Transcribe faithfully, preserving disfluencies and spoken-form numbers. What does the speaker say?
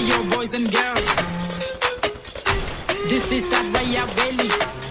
your boys and girls. This is that way I really.